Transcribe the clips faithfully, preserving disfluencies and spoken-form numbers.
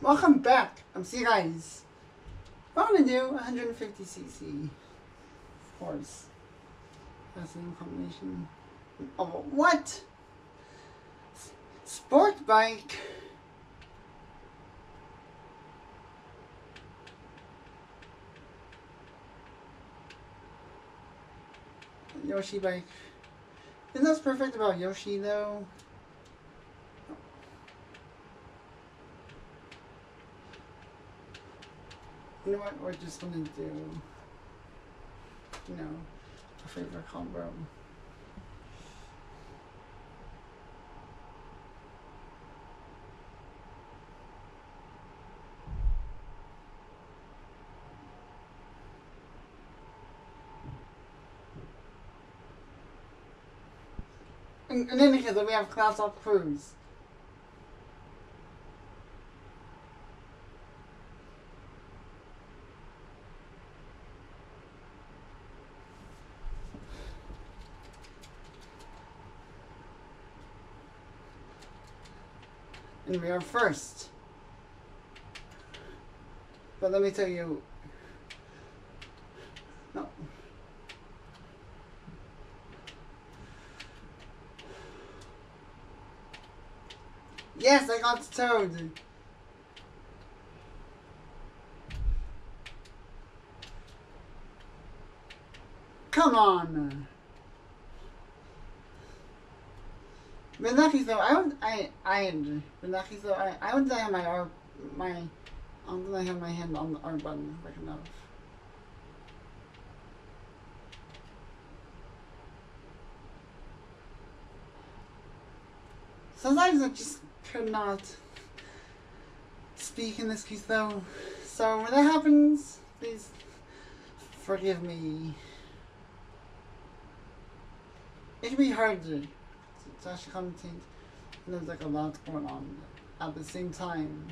Welcome back. I'm C guys. I'm gonna do one hundred fifty c c. Of course. That's an combination. Oh, what? Sport bike. Yoshi bike. Isn't that perfect about Yoshi though? You know what? We're just gonna do, you know, a favorite combo. In, in any case, we have Class Up Cruise. And we are first. But let me tell you, no. Yes, I got the toad. Come on. But lucky though, I would, I, I, but lucky though, I, I would have my R, my, I'm gonna have my hand on the R button quick enough. Sometimes I just could not speak in this case though, so when that happens, please forgive me. It can be hard to, to actually commentate, and there's like a lot going on at the same time.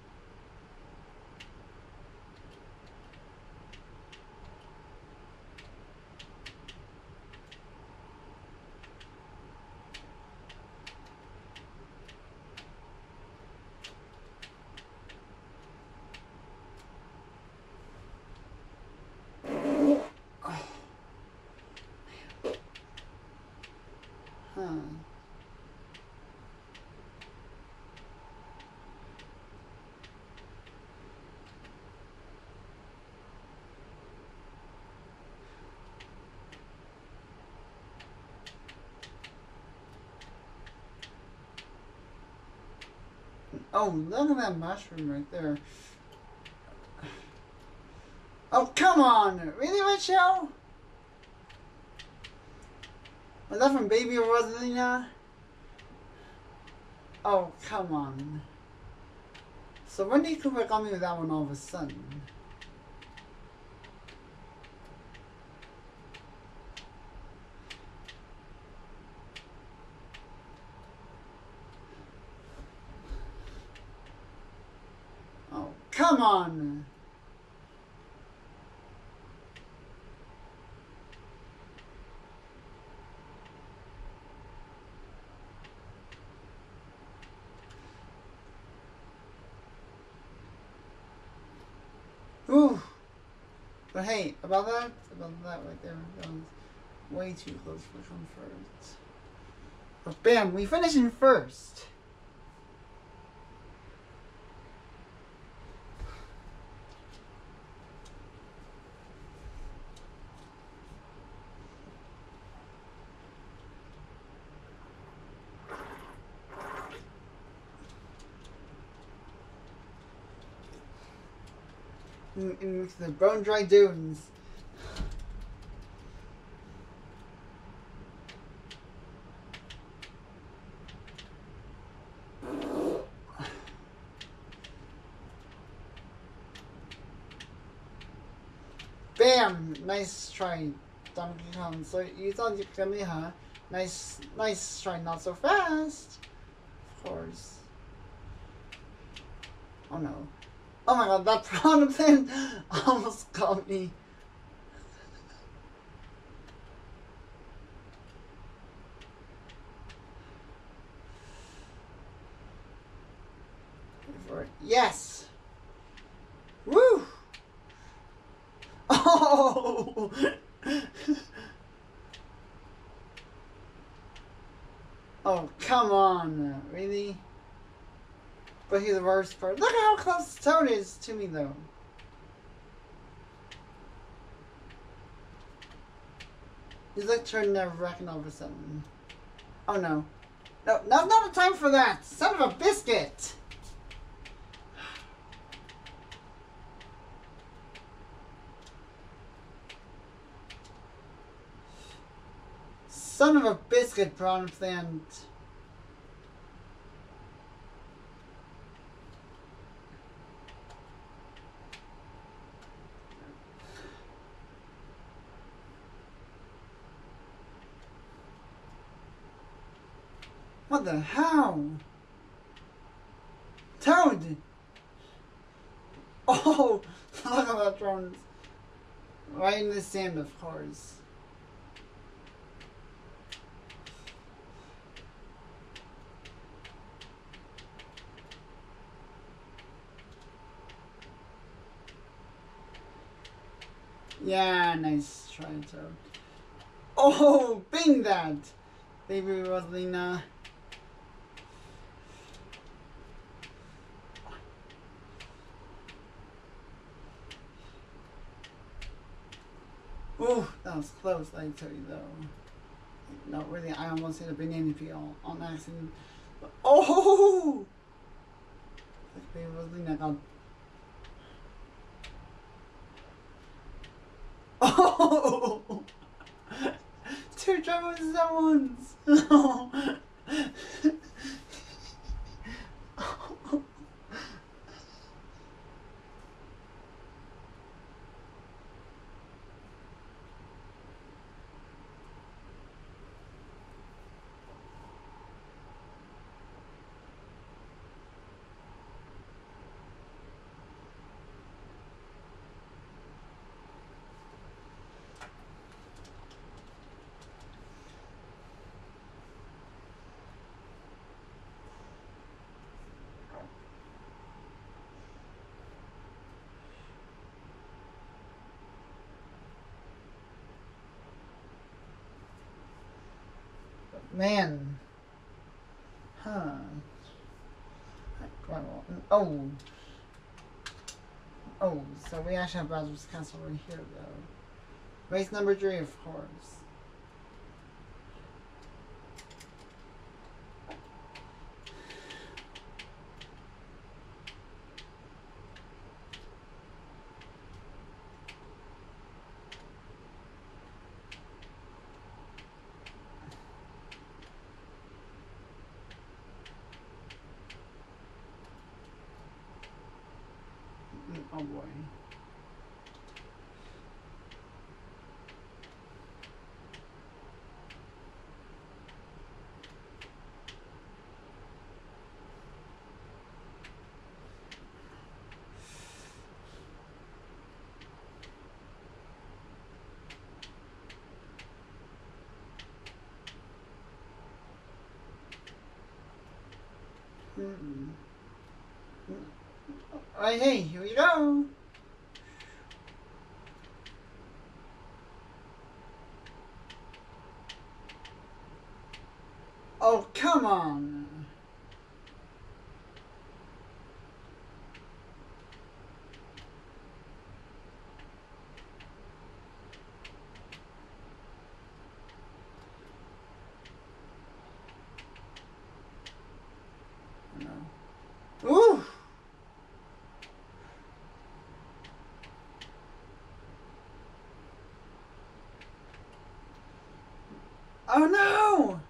Oh, look at that mushroom right there. Oh, come on! Really, Rachel? Was that from Baby Rosalina? Oh, come on. So when did Cooper got me with that one all of a sudden? Oh, come on! Ooh. But hey, about that, about that right there, that was way too close for comfort. But bam, we finished in first. In, in the bone dry dunes. Bam! Nice try, Donkey Kong. So you thought you could get me, huh? Nice, nice try, not so fast. Of course. Oh no. Oh my god, that piranha plant almost got me. Yes! But he's the worst part. Look at how close Toad is to me, though. He's like turning a wrecking all of a sudden. Oh no. No, now's not the time for that! Son of a biscuit! Son of a biscuit, prawn plant. What the hell? Toad! Oh! Look at that drone. Right in the sand, of course. Yeah, nice try, Toad. Oh! Bing that! Baby Rosalina. Ooh, that was close, I tell you though. No, really, I almost hit a banana peel on accident. Oh! Like baby Rosalina got. Oh! Two drivers at once! Oh. Man. Huh. Oh. Oh, so we actually have Bowser's Castle right here, though. Race number three, of course. Oh boy. Mm-mm. Alright, hey, here we go. Oh, come on. No. Ooh. Oh no!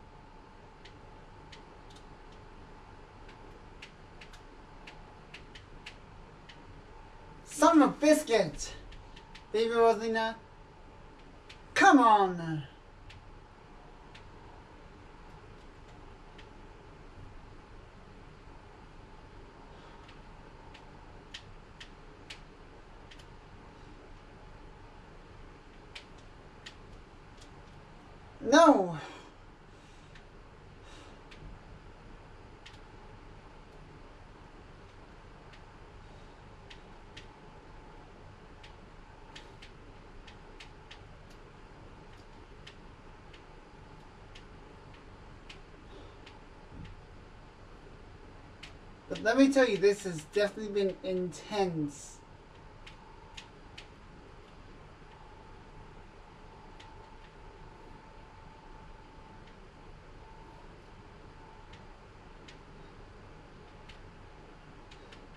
Son of a biscuit! Baby Rosalina. Come on! No! But let me tell you, this has definitely been intense.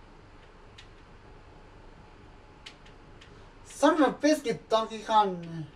Son of a biscuit, Donkey Kong.